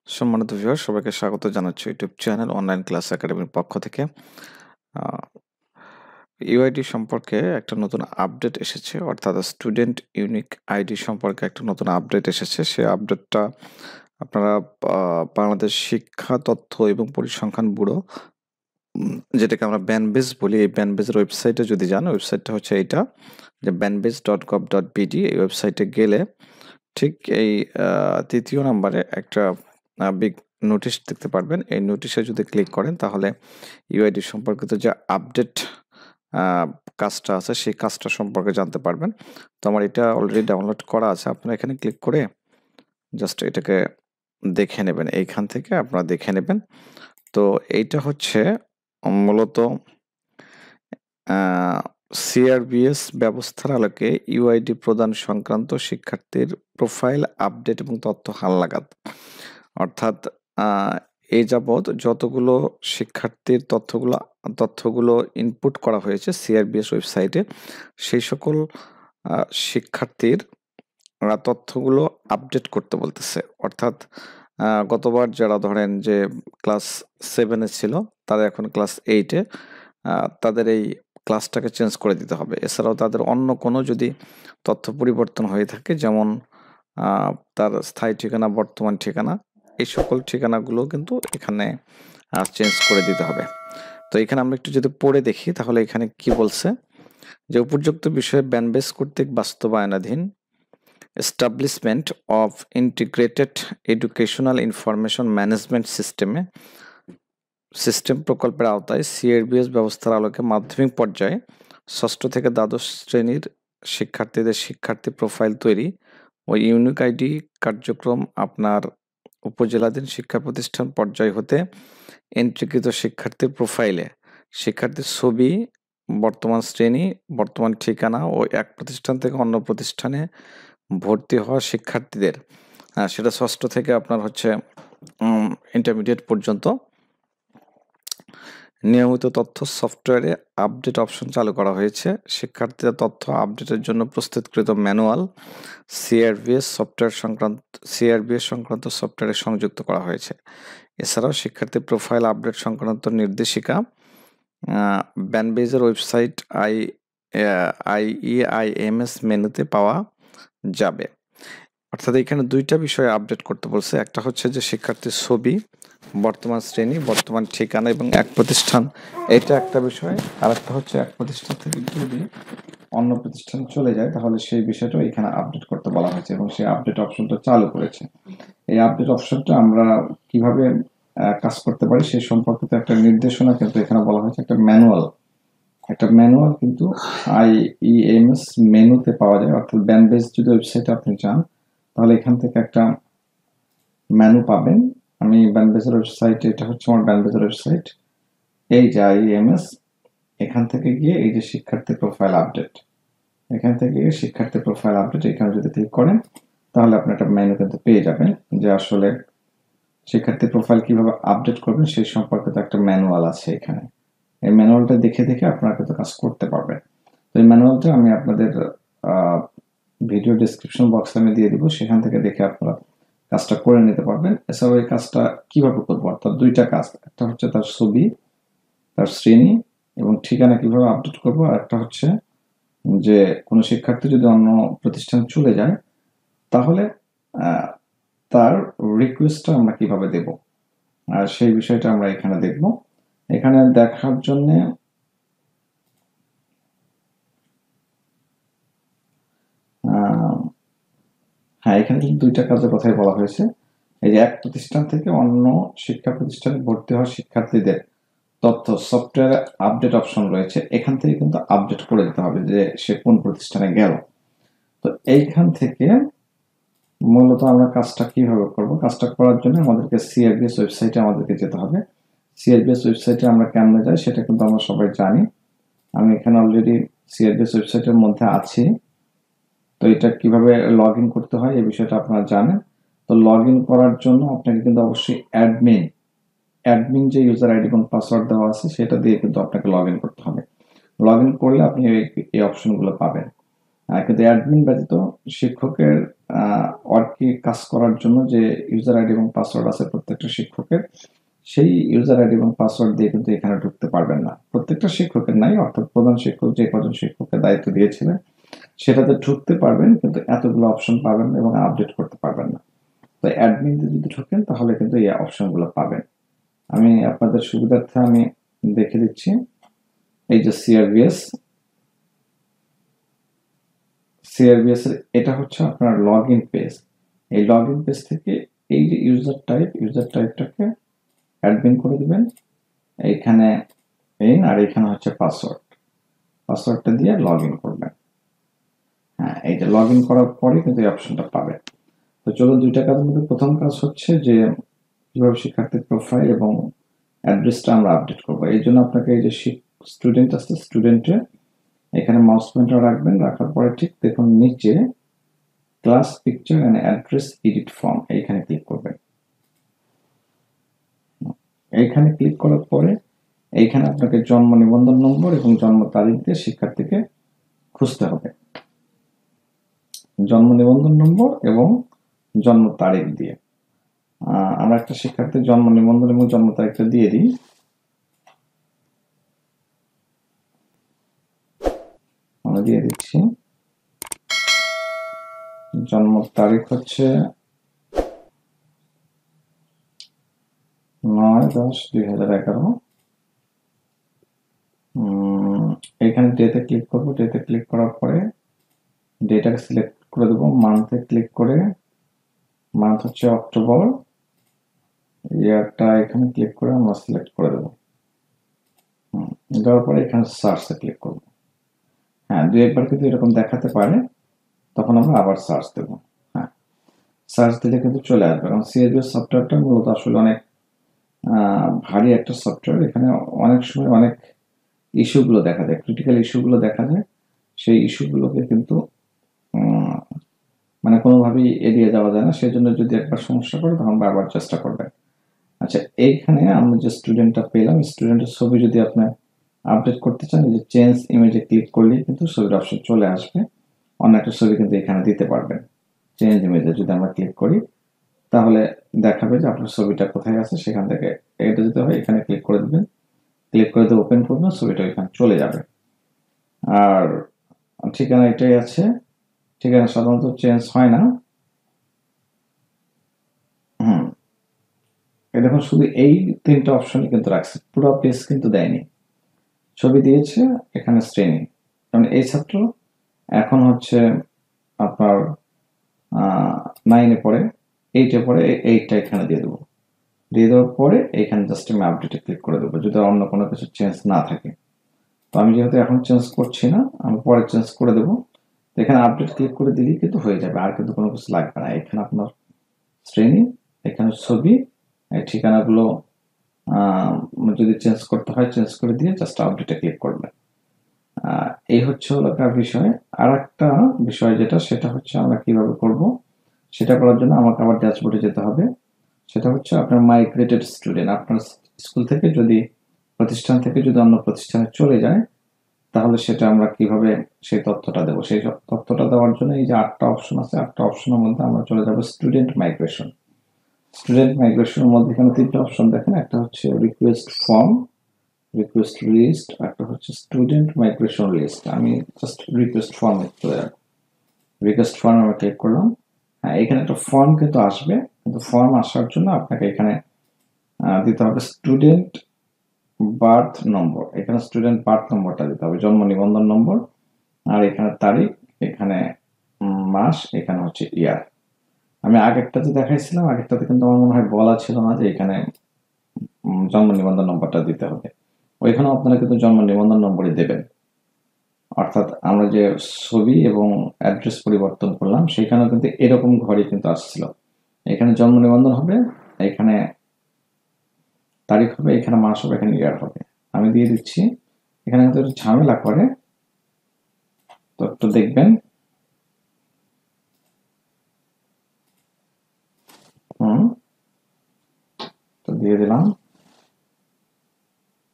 সম্মানিত ভিউয়ার সবাইকে স্বাগত জানাচ্ছি ইউটিউব চ্যানেল অনলাইন ক্লাস একাডেমির পক্ষ থেকে। ইউআইডি সম্পর্কে একটা নতুন আপডেট এসেছে, অর্থাৎ স্টুডেন্ট ইউনিক আইডি সম্পর্কে একটা নতুন আপডেট এসেছে। সেই আপডেটটা আপনারা বাংলাদেশ শিক্ষা তথ্য এবং পরিসংখ্যান ব্যুরো, যেটাকে আমরা ব্যানবেজ বলি, এই ব্যানবেজের ওয়েবসাইটে যদি যান, ওয়েবসাইটটা হচ্ছে এইটা, যে banbase.gov.bd। এই ওয়েবসাইটে গেলে ঠিক এই তৃতীয় নাম্বারে একটা বিগ নোটিশ দেখতে পারবেন। এই নোটিশে যদি ক্লিক করেন তাহলে ইউআইডি সম্পর্কিত যে আপডেট কাজটা আছে সেই কাজটা সম্পর্কে জানতে পারবেন। তো আমার এটা অলরেডি ডাউনলোড করা আছে। আপনারা এখানে ক্লিক করে জাস্ট এটাকে দেখে নেবেন, এইখান থেকে আপনারা দেখে নেবেন। তো এইটা হচ্ছে মূলত সিআরবিএস ব্যবস্থার আলোকে ইউআইডি প্রদান সংক্রান্ত শিক্ষার্থীর প্রোফাইল আপডেট এবং তথ্য হালনাগাদ। অর্থাৎ এই যাবৎ যতগুলো শিক্ষার্থীর তথ্যগুলো ইনপুট করা হয়েছে সিআরবিএস ওয়েবসাইটে, সেই সকল শিক্ষার্থীর তথ্যগুলো আপডেট করতে বলতেছে। অর্থাৎ গতবার যারা ধরেন যে ক্লাস 7-এ ছিল, তারা এখন ক্লাস 8-এ, তাদের এই ক্লাসটাকে চেঞ্জ করে দিতে হবে। এছাড়াও তাদের অন্য কোনো যদি তথ্য পরিবর্তন হয়ে থাকে, যেমন তার স্থায়ী ঠিকানা, বর্তমান ঠিকানা, এই সকল ঠিকানাগুলো কিন্তু এখানে চেঞ্জ করে দিতে হবে। তো এখানে আমরা একটু যদি পড়ে দেখি তাহলে এখানে কি বলছে, যে উপযুক্ত বিষয়ে ব্যানবেস কর্তৃক বাস্তবায়নাধীন establishment of integrated educational information management system প্রকল্পের আওতায় সিআরবিএস ব্যবস্থার আলোকে মাধ্যমিক পর্যায়ে 6ষ্ঠ থেকে দ্বাদশ শ্রেণীর শিক্ষার্থীদের শিক্ষার্থী প্রোফাইল তৈরি ও ইউনিক আইডি কার্যক্রম আপনার উপজেলাধীন শিক্ষা প্রতিষ্ঠান পর্যায় হতে এন্ট্রিকৃত শিক্ষার্থীর প্রোফাইলে শিক্ষার্থীর ছবি, বর্তমান শ্রেণী, বর্তমান ঠিকানা ও এক প্রতিষ্ঠান থেকে অন্য প্রতিষ্ঠানে ভর্তি হওয়া শিক্ষার্থীদের, সেটা 6ষ্ঠ থেকে আপনার হচ্ছে ইন্টারমিডিয়েট পর্যন্ত নিয়মিত তথ্য সফটওয়্যারে আপডেট অপশন চালু করা হয়েছে। শিক্ষার্থীদের তথ্য আপডেটের জন্য প্রস্তুতকৃত ম্যানুয়াল সিআরবিএস সংক্রান্ত সফটওয়্যারে সংযুক্ত করা হয়েছে। এছাড়াও শিক্ষার্থী প্রোফাইল আপডেট সংক্রান্ত নির্দেশিকা ব্যানবেজের ওয়েবসাইট IEIMS মেনুতে পাওয়া যাবে। অর্থাৎ এখানে দুইটা বিষয় আপডেট করতে বলছে। একটা হচ্ছে যে শিক্ষার্থীর ছবি, বর্তমান শ্রেণী, বর্তমান ঠিকানা এবং এক প্রতিষ্ঠান, এটা একটা বিষয়। আর একটা হচ্ছে এক প্রতিষ্ঠান থেকে যদি অন্য প্রতিষ্ঠানে চলে যায় তাহলে সেই বিষয়টাও এখানে আপডেট করতে বলা হয়েছে এবং সেই আপডেট অপশনটা চালু করেছে। এই আপডেট অপশনটা আমরা কিভাবে কাজ করতে পারি সেই সম্পর্কিত একটা নির্দেশনা কিন্তু এখানে বলা হয়েছে। একটা ম্যানুয়াল কিন্তু IEMS মেনুতে পাওয়া যায়। অর্থাৎ ব্যানবেজ যদি ওয়েবসাইটে আপনি যান তাহলে এখান থেকে একটা মেনু পাবেন। আমি ব্যানবেজের ওয়েবসাইটে, এটা হচ্ছে আমার ব্যানবেজের ওয়েবসাইট, এই যে IEMS, এখান থেকে গিয়ে এই যে শিক্ষার্থী প্রোফাইল আপডেট, এখান থেকে শিক্ষার্থী প্রোফাইল আপডেট এখানে যদি ক্লিক করেন তাহলে আপনি একটা মেনু কিন্তু পেয়ে যাবেন, যে আসলে শিক্ষার্থী প্রোফাইল কিভাবে আপডেট করবেন সেই সম্পর্কিত একটা ম্যানুয়াল আছে এখানে। এই ম্যানুয়ালটা দেখে আপনারা কিন্তু কাজ করতে পারবেন। তো এই ম্যানুয়ালটা আমি আপনাদের ভিডিও ডেসক্রিপশন বক্সে আমি দিয়ে দিব, সেখান থেকে দেখে আপনারা কাজটা করে নিতে পারবেন। এছাড়াও এই কাজটা কিভাবে করবো, অর্থাৎ দুইটা কাজ, একটা হচ্ছে তার ছবি, তার শ্রেণী এবং ঠিকানা কিভাবে আপডেট করবো, আর একটা হচ্ছে যে কোনো শিক্ষার্থী যদি অন্য প্রতিষ্ঠানে চলে যায় তাহলে তার রিকোয়েস্টটা আমরা কিভাবে দেব, আর সেই বিষয়টা আমরা এখানে দেখব। এখানে দেখার জন্য হ্যাঁ, এখানে কিন্তু দুইটা কাজের কথাই বলা হয়েছে। এই যে এক প্রতিষ্ঠান থেকে অন্য শিক্ষা প্রতিষ্ঠানে ভর্তি হওয়া শিক্ষার্থীদের তথ্য সফটওয়্যারে আপডেট অপশন রয়েছে, এখান থেকে কিন্তু আপডেট করে দিতে হবে যে সে কোন প্রতিষ্ঠানে গেল। তো এইখান থেকে মূলত আমরা কাজটা কিভাবে করব, কাজটা করার জন্য আমাদেরকে সিআরবিএস ওয়েবসাইটে আমাদেরকে যেতে হবে। সিআরবিএস ওয়েবসাইটে আমরা কেমনে যাই সেটা কিন্তু আমরা সবাই জানি। আমি এখানে অলরেডি সিআরবিএস ওয়েবসাইটের মধ্যে আছি। তো এটা কিভাবে লগ ইন করতে হয় এই বিষয়টা আপনারা জানেন। তো লগ ইন করার জন্য আপনাকে কিন্তু অবশ্যই অ্যাডমিন যে ইউজার আইডি এবং পাসওয়ার্ড দেওয়া আছে সেটা দিয়ে কিন্তু আপনাকে লগ ইন করতে হবে। লগ ইন করলে আপনি এই অপশনগুলো পাবেন। কিন্তু অ্যাডমিন ব্যতীত শিক্ষকের ওয়ার্কে কাজ করার জন্য যে ইউজার আইডি এবং পাসওয়ার্ড আছে প্রত্যেকটা শিক্ষকের, সেই ইউজার আইডি এবং পাসওয়ার্ড দিয়ে কিন্তু এখানে ঢুকতে পারবেন না। প্রত্যেকটা শিক্ষকের নাই, অর্থাৎ প্রধান শিক্ষক যে কজন শিক্ষককে দায়িত্ব দিয়েছিলেন সেটাতে ঢুকতে পারবেন, কিন্তু এতগুলো অপশন পাবেন না এবং আপডেট করতে পারবেন না। তো অ্যাডমিন দিয়ে যদি ঢোকেন তাহলে কিন্তু এই অপশনগুলো পাবেন। আমি আপনাদের সুবিধার্থে আমি দেখে দিচ্ছি। এই যে সিআরবিএস এর এটা হচ্ছে আপনার লগ ইন পেজ। এই লগ ইন পেজ থেকে এই যে ইউজার টাইপটাকে অ্যাডমিন করে দিবেন। এইখানে আর এখানে হচ্ছে পাসওয়ার্ডটা দিয়ে লগ ইন করবেন। হ্যাঁ, এই যে লগ ইন করার পরে কিন্তু এই অপশনটা পাবেন। তো চলুন, দুইটা কাজের মধ্যে প্রথম কাজ হচ্ছে যে কিভাবে শিক্ষার্থীর প্রোফাইল এবং অ্যাড্রেসটা আমরা আপডেট করবো। এই জন্য আপনাকে এই যে স্টুডেন্ট আছে, স্টুডেন্টে এখানে মাউস পয়েন্টার রাখবেন, রাখার পরে ঠিক দেখুন নিচে class picture and address edit form, এইখানে ক্লিক করবেন। এইখানে ক্লিক করার পরে এইখানে আপনাকে জন্ম নিবন্ধন নম্বর এবং জন্ম তারিখ দিয়ে শিক্ষার্থীকে খুঁজতে হবে। জন্ম নিবন্ধন নম্বর এবং জন্ম তারিখ দিয়ে আমরা একটা শিক্ষার্থীর জন্ম নিবন্ধন এবং জন্ম তারিখটা দিয়ে দিই। আমরা দিয়ে দিচ্ছি। জন্ম তারিখ হচ্ছে 9/10/2011। এখানে ডেতে ক্লিক করবো। ডেতে ক্লিক করার পরে ডেটাকে সিলেক্ট করে দেবো। মান্থে ক্লিক করে মান্থ হচ্ছে অক্টোবর, ইয়ারটা এখানে ক্লিক করে আমরা সিলেক্ট করে দেবো। দেওয়ার পরে এখানে সার্চে ক্লিক করবো। হ্যাঁ, দুই একবার কিন্তু এরকম দেখাতে পারে, তখন আমরা আবার সার্চ দেবো। হ্যাঁ, সার্চ দিলে কিন্তু চলে আসবে। কারণ সিএসবিএস সফটওয়্যারটা মূলত আসলে অনেক ভারী একটা সফটওয়্যার। এখানে অনেক সময় অনেক ইস্যুগুলো দেখা যায়, ক্রিটিক্যাল ইস্যুগুলো দেখা যায়। সেই ইস্যুগুলোকে কিন্তু মানে কোনোভাবেই এড়িয়ে যাওয়া যায় না। সেই জন্য যদি একবার সমস্যা করে তখন বারবার চেষ্টা করবেন। আচ্ছা, এইখানে আমরা যে স্টুডেন্টটা পেলাম, স্টুডেন্টের ছবি যদি আপনি আপডেট করতে চান, যে চেঞ্জ ইমেজে ক্লিক করলেই কিন্তু ছবির অপশন চলে আসবে। অন্য একটা ছবি কিন্তু এখানে দিতে পারবেন। চেঞ্জ ইমেজে যদি আমরা ক্লিক করি তাহলে দেখাবে যে আপনার ছবিটা কোথায় আছে। সেখান থেকে এটা যদি হয় এখানে ক্লিক করে দেবেন, ক্লিক করে দিয়ে ওপেন করবেন, ছবিটা এখানে চলে যাবে। আর ঠিকানা এটাই আছে। ঠিকানা সাধারণত চেঞ্জ হয় না। এই দেখুন, শুধু এই তিনটা অপশনই কিন্তু রাখছে, পুরো পেজ কিন্তু দেয়নি। ছবি দিয়েছে, এখানে শ্রেণী, যেমন এই ছাত্র এখন হচ্ছে আপনার 9-এ পড়ে, 8-এ পড়ে, 8টা এখানে দিয়ে দেবো। দিয়ে দেওয়ার পরে এখানে জাস্ট আমি আপডেটে ক্লিক করে দেবো, যদি অন্য কোনো কিছু চেঞ্জ না থাকে। তো আমি যেহেতু এখন চেঞ্জ করছি না, আমি পরে চেঞ্জ করে দেবো। এখানে আপডেট ক্লিক করে দিলেই কিন্তু হয়ে যাবে, আর কিন্তু কোনো কিছু লাগবে না। এখানে আপনার শ্রেণী, এখানে ছবি, এই ঠিকানাগুলো যদি চেঞ্জ করতে হয় চেঞ্জ করে দিয়ে জাস্ট আপডেটে ক্লিক করবেন। এই হচ্ছে হলো একটা বিষয়। আর একটা বিষয় সেটা হচ্ছে আমরা কিভাবে করব, সেটা করার জন্য আমাকে আবার ড্যাশবোর্ডে যেতে হবে। সেটা হচ্ছে আপনার মাইগ্রেটেড স্টুডেন্ট, আপনার স্কুল থেকে যদি, প্রতিষ্ঠান থেকে যদি অন্য প্রতিষ্ঠানে চলে যায় তাহলে সেটা আমরা কিভাবে সেই তথ্যটা দেবো। সেই তথ্যটা দেওয়ার জন্য এই যে 8টা অপশন আছে, 8টা অপশনের মধ্যে আমরা চলে যাব স্টুডেন্ট মাইগ্রেশন। স্টুডেন্ট মাইগ্রেশনের মধ্যে এখানে 3টা অপশন দেখেন, একটা হচ্ছে রিকোয়েস্ট ফর্ম, রিকোয়েস্ট লিস্ট, একটা হচ্ছে স্টুডেন্ট মাইগ্রেশন লিস্ট। আমি জাস্ট রিকোয়েস্ট ফর্মে চলে যাব। রিকোয়েস্ট ফর্ম আমরা ক্লিক করলাম। হ্যাঁ, এখানে একটা ফর্ম কিন্তু আসবে, কিন্তু ফর্ম আসার জন্য আপনাকে এখানে দিতে হবে স্টুডেন্ট বার্থ নম্বর। এখানে স্টুডেন্ট বার্থ নম্বরটা দিতে হবে, জন্ম নিবন্ধন নম্বর, আর এখানে তারিখ, এখানে মাস, এখানে হচ্ছে ইয়ার। আমি আগেরটাতে দেখাইছিলাম, আগেরটাতে কিন্তু আমার মনে হয় বলা ছিল না যে এখানে জন্ম নিবন্ধন নম্বরটা দিতে হবে। ওইখানেও আপনারা কিন্তু জন্ম নিবন্ধন নম্বরই দেবেন। অর্থাৎ আমরা যে ছবি এবং অ্যাড্রেস পরিবর্তন করলাম সেখানেও কিন্তু এরকম ঘরই কিন্তু আসছিল। এখানে জন্ম নিবন্ধন হবে, এখানে তারিখ হবে, এখানে মাস হবে, এখানে ইয়ার হবে। আমি দিয়ে দিচ্ছি। এখানে কিন্তু একটু ঝামেলা করে, তো একটু দেখবেন। তো দিয়ে দিলাম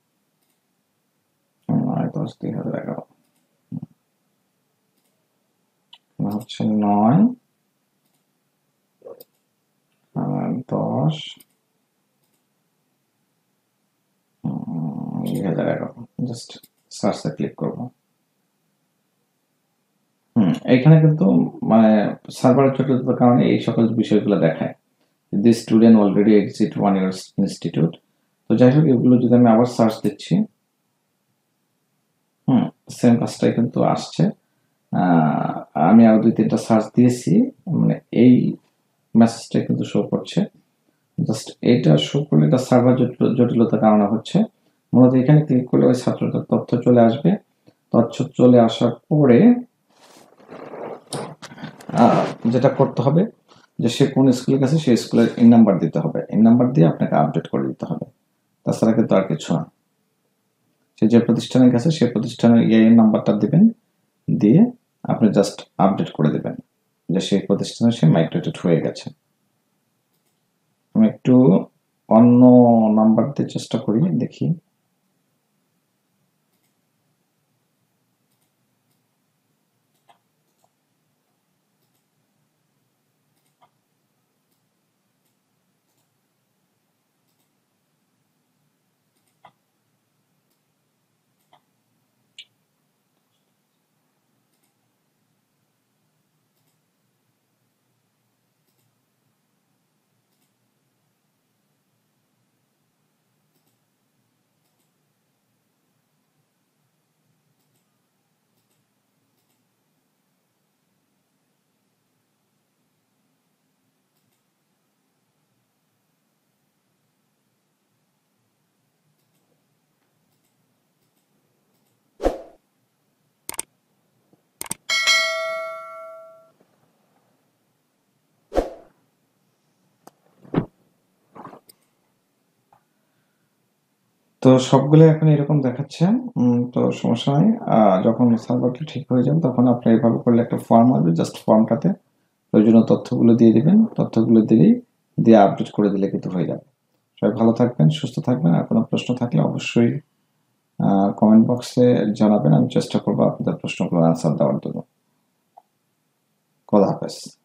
9/10/2011। হচ্ছে 9 10 2011 জাস্ট সার্চে ক্লিক করব। এখানে কিন্তু মানে সার্ভারের জটিলতার কারণে এই সকল বিষয়গুলো দেখায়। This student already exit 1 year institute. তো যাই হোক, এগুলো যদি আমি আবার সার্চ দিচ্ছি, সেম কাজটাই কিন্তু আসছে। আমি আরো 2-3টা সার্চ দিয়েছি, মানে এই মেসেজটাই কিন্তু শো করছে। জাস্ট এটা শো করলে এটা সার্ভার জটিলতার কারণে হচ্ছে। মূলত এখানে ক্লিক করলে ওই ছাত্রটার তথ্য চলে আসবে। তথ্য চলে আসার পরে যেটা করতে হবে যে সে কোন স্কুলে গেছে সেই স্কুলের ইন নাম্বার দিতে হবে। ইন নাম্বার দিয়ে আপনাকে আপডেট করে দিতে হবে, তাছাড়া কিন্তু আর কিছু না। সে যে প্রতিষ্ঠানে গেছে সেই প্রতিষ্ঠানের ইআইএন নাম্বারটা দিবেন, দিয়ে আপনি জাস্ট আপডেট করে দেবেন যে সেই প্রতিষ্ঠানে সে মাইগ্রেটেড হয়ে গেছে। আমি একটু অন্য নাম্বার দিয়ে চেষ্টা করি, দেখি। তো সবগুলো এখন এরকম দেখাচ্ছে। তো সমস্যা নাই। যখন সার্ভারটা ঠিক হয়ে যাবে তখন আপনি এভাবে করলে একটা ফর্ম আসবে, জাস্ট ফর্মটাতে প্রয়োজনীয় তথ্যগুলো দিয়ে দিবেন। তথ্যগুলো দিয়ে আপডেট করে দিলে কিন্তু হয়ে যাবে। সবাই ভালো থাকবেন, সুস্থ থাকবেন। আর কোনো প্রশ্ন থাকলে অবশ্যই কমেন্ট বক্সে জানাবেন। আমি চেষ্টা করবো আপনাদের প্রশ্নগুলোর আনসার দেওয়ার জন্য। খোদা হাফেজ।